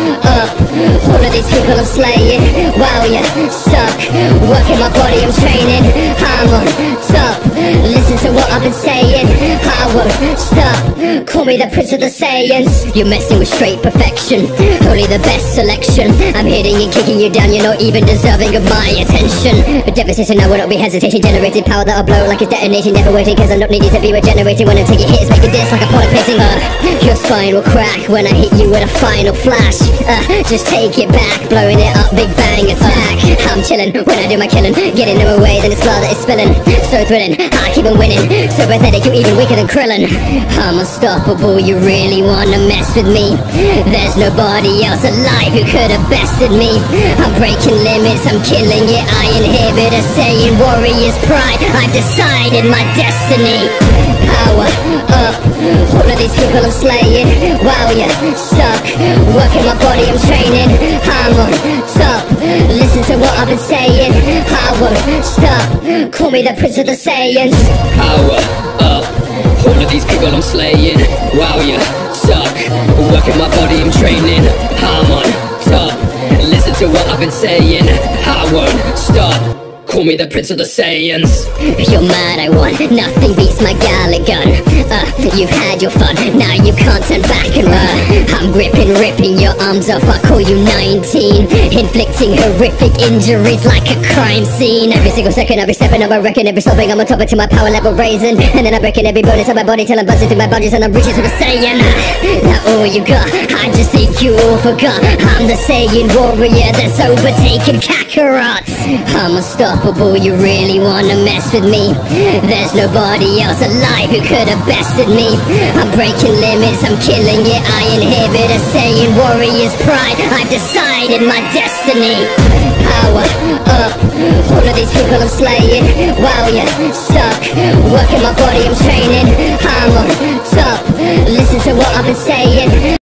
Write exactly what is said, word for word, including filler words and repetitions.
up. All of these people I'm slaying. Wow, you suck. Working my body, I'm training. I'm on top. Listen to what I've been saying. I won't stop. Call me the Prince of the Saiyans. You're messing with straight perfection. Only the best selection. I'm hitting and kicking you down. You're not even deserving of my attention. But devastation, I will not be hesitating. Generating power that'll blow like it's detonating. Never waiting, cause I'm not needing to be regenerating. When I'm taking hits, making this like a product painting. uh, Your spine will crack when I hit you with a final flash. uh, Just take it back, blowing it up, big bang attack. I'm chilling when I do my killing. Getting in my way, then it's blood that is spilling. So thrilling, I keep on winning. So pathetic, you're even weaker than Krillin. I'm unstoppable, you really wanna mess with me? There's nobody else alive who could have bested me. I'm breaking limits, I'm killing it. I inhibit a saying warrior's pride. I've decided my destiny. Power up. All of these people I'm slaying. Wow, you suck. Working my body, I'm training. I'm on top. Listen to what I've been saying. I won't stop. Call me the Prince of the Saiyans. Power up. All of these people I'm slaying. Wow, you suck. Working my body, I'm training. I'm on top. Listen to what I've been saying. I won't stop. Call me the Prince of the Saiyans. You're mad, I won. Nothing beats my Galick gun. Uh, you've had your fun, now you can't turn back and run. I'm gripping, ripping your arms off. I call you nineteen. Inflicting horrific injuries like a crime scene. Every single second I'll be stepping up, I reckon every stopping I'm on top until my power level raising. And then I'm breaking every bonus of my body till I'm busting through my boundaries and I'm reaching Super Saiyan. That all you got, I just think you all forgot. I'm the Saiyan warrior that's overtaken Kakarot. I'm unstoppable, you really wanna mess with me? There's nobody else alive who could have bested me. I'm breaking limits, I'm killing it. I inhibit a Saiyan warrior's pride. I've decided my destiny. Power up. All of these people I'm slaying. Wow, you suck. Working my body, I'm training. I'm on top. Listen to what I've been saying.